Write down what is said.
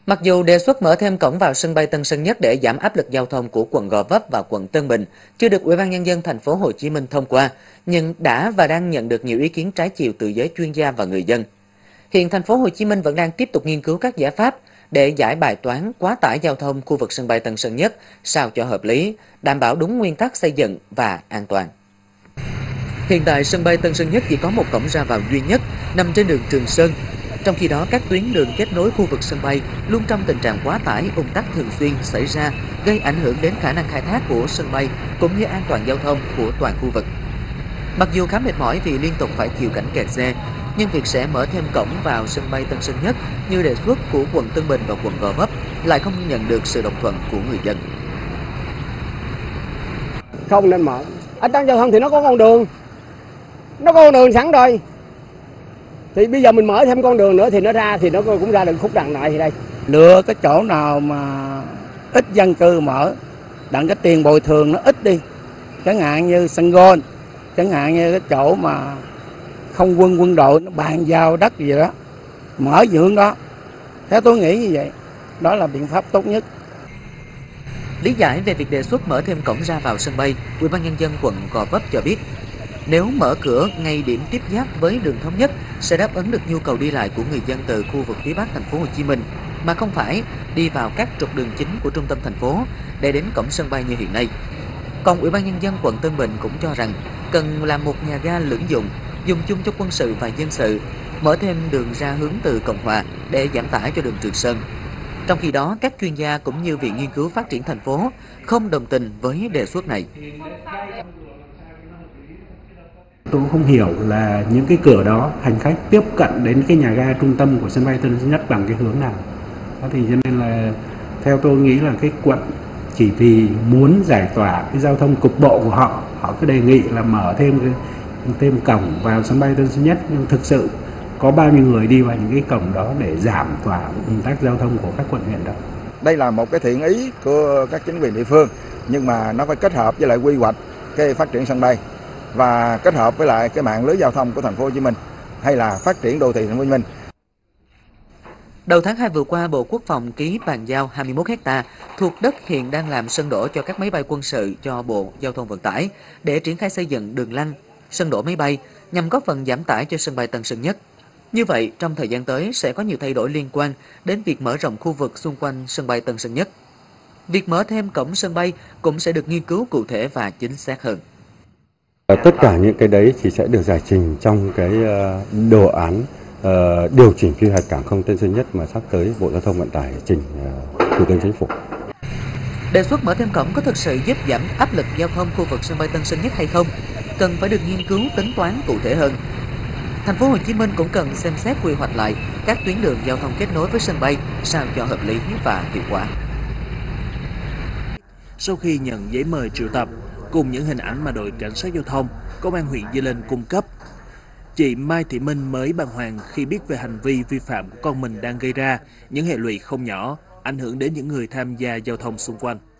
Mặc dù đề xuất mở thêm cổng vào sân bay Tân Sơn Nhất để giảm áp lực giao thông của quận Gò Vấp và quận Tân Bình chưa được Ủy ban Nhân dân thành phố Hồ Chí Minh thông qua, nhưng đã và đang nhận được nhiều ý kiến trái chiều từ giới chuyên gia và người dân. Hiện thành phố Hồ Chí Minh vẫn đang tiếp tục nghiên cứu các giải pháp để giải bài toán quá tải giao thông khu vực sân bay Tân Sơn Nhất sao cho hợp lý, đảm bảo đúng nguyên tắc xây dựng và an toàn. Hiện tại sân bay Tân Sơn Nhất chỉ có một cổng ra vào duy nhất nằm trên đường Trường Sơn. Trong khi đó, các tuyến đường kết nối khu vực sân bay luôn trong tình trạng quá tải, ùn tắc thường xuyên xảy ra, gây ảnh hưởng đến khả năng khai thác của sân bay cũng như an toàn giao thông của toàn khu vực. Mặc dù khá mệt mỏi vì liên tục phải chịu cảnh kẹt xe, nhưng việc sẽ mở thêm cổng vào sân bay Tân Sơn Nhất như đề xuất của quận Tân Bình và quận Gò Vấp lại không nhận được sự đồng thuận của người dân. Không nên mở. Ở trong giao thông thì nó có con đường sẵn rồi. Thì bây giờ mình mở thêm con đường nữa thì nó cũng ra được khúc đằng này thì đây. Lựa cái chỗ nào mà ít dân cư mở, đặng cái tiền bồi thường nó ít đi. Chẳng hạn như sân golf, chẳng hạn như cái chỗ mà không quân đội nó bàn giao đất gì đó, mở dự hướng đó. Theo tôi nghĩ như vậy, đó là biện pháp tốt nhất. Lý giải về việc đề xuất mở thêm cổng ra vào sân bay, Ủy ban Nhân dân quận Gò Vấp cho biết, nếu mở cửa ngay điểm tiếp giáp với đường Thống Nhất sẽ đáp ứng được nhu cầu đi lại của người dân từ khu vực phía Bắc thành phố Hồ Chí Minh, mà không phải đi vào các trục đường chính của trung tâm thành phố để đến cổng sân bay như hiện nay. Còn Ủy ban Nhân dân quận Tân Bình cũng cho rằng cần làm một nhà ga lưỡng dụng, dùng chung cho quân sự và dân sự, mở thêm đường ra hướng từ Cộng Hòa để giảm tải cho đường Trường Sơn. Trong khi đó, các chuyên gia cũng như Viện Nghiên cứu Phát triển thành phố không đồng tình với đề xuất này. Tôi không hiểu là những cái cửa đó hành khách tiếp cận đến cái nhà ga trung tâm của sân bay Tân Sơn Nhất bằng cái hướng nào. Đó thì cho nên là theo tôi nghĩ là cái quận chỉ vì muốn giải tỏa cái giao thông cục bộ của họ cứ đề nghị là mở thêm cổng vào sân bay Tân Sơn Nhất, nhưng thực sự có bao nhiêu người đi vào những cái cổng đó để giảm tỏa ùn tắc giao thông của các quận huyện đó. Đây là một cái thiện ý của các chính quyền địa phương, nhưng mà nó phải kết hợp với lại quy hoạch cái phát triển sân bay và kết hợp với lại cái mạng lưới giao thông của thành phố Hồ Chí Minh hay là phát triển đô thị thành phố Hồ Chí Minh. Đầu tháng 2 vừa qua, Bộ Quốc phòng ký bàn giao 21 ha thuộc đất hiện đang làm sân đỗ cho các máy bay quân sự cho Bộ Giao thông Vận tải để triển khai xây dựng đường lăn, sân đỗ máy bay nhằm góp phần giảm tải cho sân bay Tân Sơn Nhất. Như vậy, trong thời gian tới sẽ có nhiều thay đổi liên quan đến việc mở rộng khu vực xung quanh sân bay Tân Sơn Nhất. Việc mở thêm cổng sân bay cũng sẽ được nghiên cứu cụ thể và chính xác hơn. Tất cả những cái đấy thì sẽ được giải trình trong cái đồ án điều chỉnh quy hoạch cảng không Tân Sơn Nhất mà sắp tới Bộ Giao thông Vận tải trình Thủ tướng Chính phủ. Đề xuất mở thêm cổng có thực sự giúp giảm áp lực giao thông khu vực sân bay Tân Sơn Nhất hay không? Cần phải được nghiên cứu tính toán cụ thể hơn. Thành phố Hồ Chí Minh cũng cần xem xét quy hoạch lại các tuyến đường giao thông kết nối với sân bay sao cho hợp lý và hiệu quả. Sau khi nhận giấy mời triệu tập cùng những hình ảnh mà đội cảnh sát giao thông, công an huyện Di Linh cung cấp, chị Mai Thị Minh mới bàng hoàng khi biết về hành vi vi phạm của con mình đang gây ra những hệ lụy không nhỏ, ảnh hưởng đến những người tham gia giao thông xung quanh.